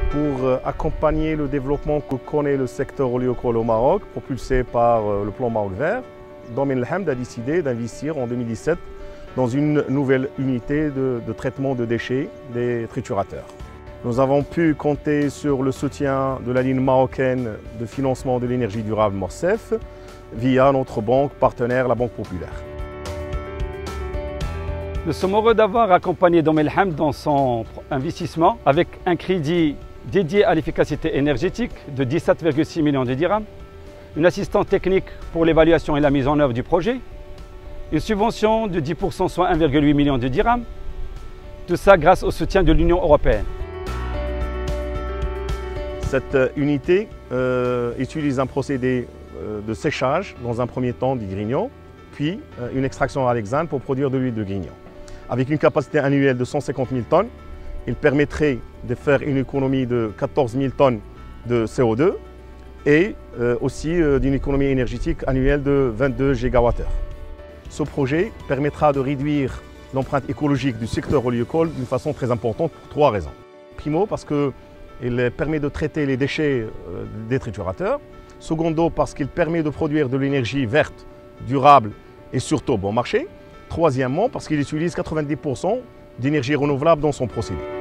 pour accompagner le développement que connaît le secteur oléocole au Maroc, propulsé par le plan Maroc Vert. Domaine El Hamd a décidé d'investir en 2017 dans une nouvelle unité de traitement de déchets des triturateurs. Nous avons pu compter sur le soutien de la ligne marocaine de financement de l'énergie durable Morcef via notre banque partenaire, la Banque Populaire. Nous sommes heureux d'avoir accompagné Domaine El Hamd dans son investissement avec un crédit dédié à l'efficacité énergétique de 17,6 millions de dirhams, une assistance technique pour l'évaluation et la mise en œuvre du projet, une subvention de 10%, soit 1,8 million de dirhams, tout ça grâce au soutien de l'Union européenne. Cette unité utilise un procédé de séchage dans un premier temps du grignon, puis une extraction à l'hexane pour produire de l'huile de grignon. Avec une capacité annuelle de 150 000 tonnes, il permettrait de faire une économie de 14 000 tonnes de CO2 et aussi d'une économie énergétique annuelle de 22 GWh. Ce projet permettra de réduire l'empreinte écologique du secteur oléocole d'une façon très importante pour 3 raisons. Primo, parce qu'il permet de traiter les déchets des triturateurs. Secondo, parce qu'il permet de produire de l'énergie verte, durable et surtout bon marché. Troisièmement, parce qu'il utilise 90% d'énergie renouvelable dans son procédé.